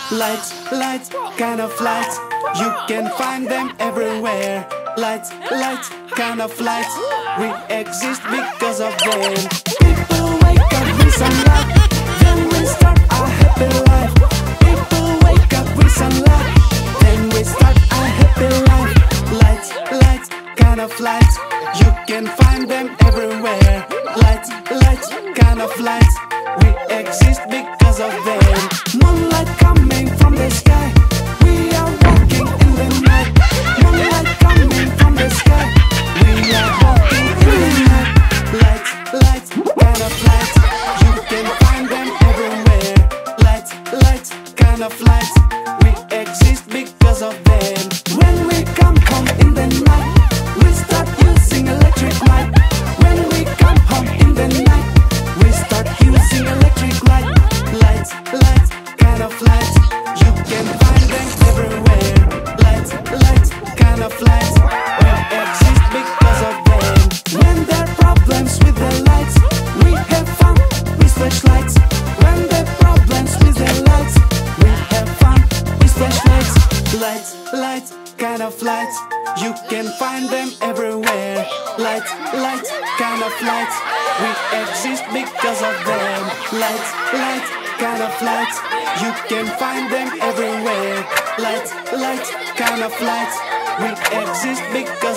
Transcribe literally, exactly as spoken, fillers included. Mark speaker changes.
Speaker 1: Lights, lights, kind of lights. You can find them everywhere. Lights, lights, kind of lights. We exist because of them. People wake up with sunlight, then we start our happy life. People wake up with sunlight, then we start our happy life. Lights, lights, kind of lights. You can find them everywhere. Lights, lights, kind of lights. We exist because of them. Moonlight coming from the sky. We are walking in the night. Moonlight coming from the sky. We are walking in the night. Lights, lights, kind of lights. You can find them everywhere. Lights, lights, kind of lights. We exist because of them. When we come home in the night, we start using electric light. When we come home in the night, we start using electric light. Lights, lights, kind of lights. You can find them everywhere. Lights, lights, kind of lights. We exist because of them. When there are problems with the lights, we have fun with flashlights. When there are problems with the lights, we have fun with flashlights. Lights, lights, kind of lights. You can find them everywhere. Lights, lights, kind of lights. We exist because of them. Lights, lights, kind of lights. You can find them everywhere. Lights, lights, kind of lights. We exist because